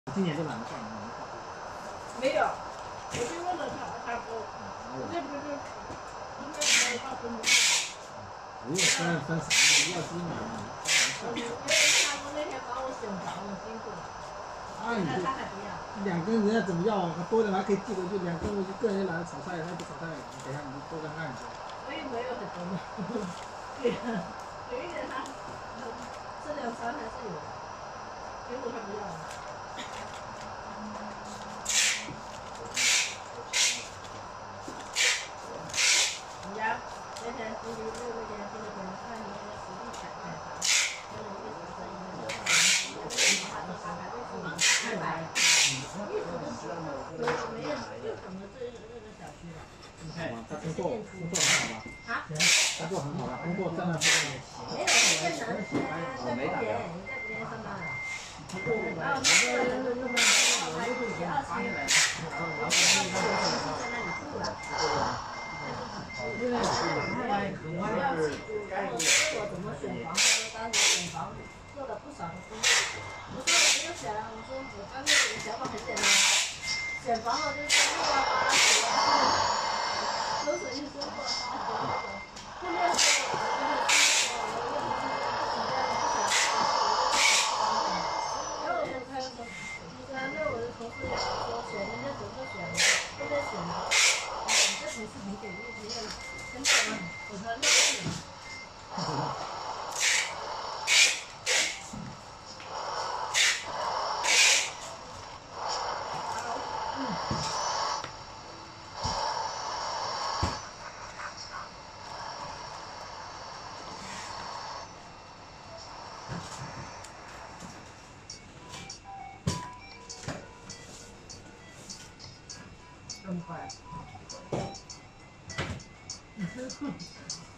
今年就懒得干了。 没有，我就问了他说，这不是应该没有到分的。 不用分啥呢？要鸡嘛。 因为他们那天把我选着了，经过。 啊，你他还不要。 2根人家怎么要啊？多的还可以寄回去，2根我就个人懒得炒菜，他不炒菜，等一下你就多干干去。 我也没有很多嘛。对呀，有一点他吃2餐还是有的，结果他不要了。人家那天星期六那天星期天看你那个实地采菜，跟着一个小生意的，他都大概都是200。一直都是没有怎么这个小区了。 他工作很好吧？ 啊？ 工作很好吧？工作真的是。 没有，在南在福建上班了。然后那个人就这么还有2期，然后他在那里住了。因为我要记住，然后问我怎么选房，他说当时选房做了不少的功课。我说我没有选啊，我说我刚开始的想法很简单，选房了就是6啊8啊9啊，都是一说过8、9那种。后面说我那我的同事也说选人家怎么选的，后面选的，你这同事很给力，真的，我说那是。这么快？